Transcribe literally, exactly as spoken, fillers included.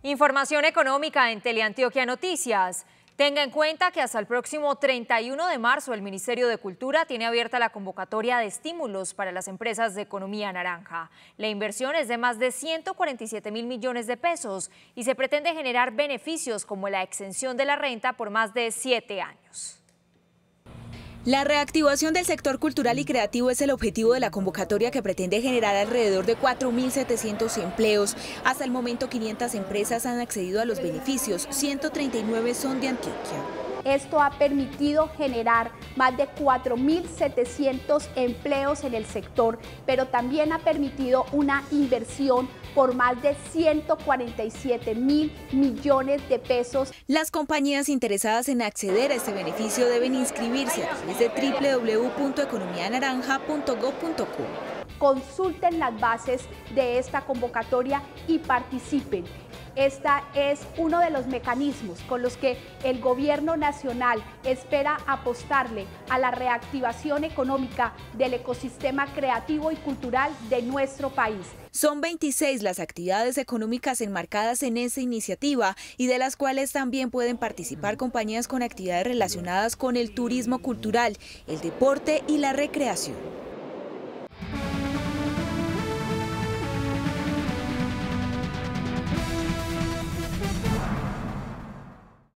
Información económica en Teleantioquia Noticias. Tenga en cuenta que hasta el próximo treinta y uno de marzo el Ministerio de Cultura tiene abierta la convocatoria de estímulos para las empresas de economía naranja. La inversión es de más de ciento cuarenta y siete mil millones de pesos y se pretende generar beneficios como la exención de la renta por más de siete años. La reactivación del sector cultural y creativo es el objetivo de la convocatoria, que pretende generar alrededor de cuatro mil setecientos empleos. Hasta el momento quinientas empresas han accedido a los beneficios, ciento treinta y nueve son de Antioquia. Esto ha permitido generar más de cuatro mil setecientos empleos en el sector, pero también ha permitido una inversión por más de ciento cuarenta y siete mil millones de pesos. Las compañías interesadas en acceder a este beneficio deben inscribirse a través de doble u doble u doble u punto economía naranja punto gob punto co. Consulten las bases de esta convocatoria y participen. Este es uno de los mecanismos con los que el gobierno nacional espera apostarle a la reactivación económica del ecosistema creativo y cultural de nuestro país. Son veintiséis las actividades económicas enmarcadas en esta iniciativa y de las cuales también pueden participar compañías con actividades relacionadas con el turismo cultural, el deporte y la recreación.